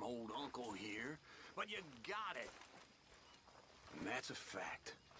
old uncle here, but you got it. And that's a fact.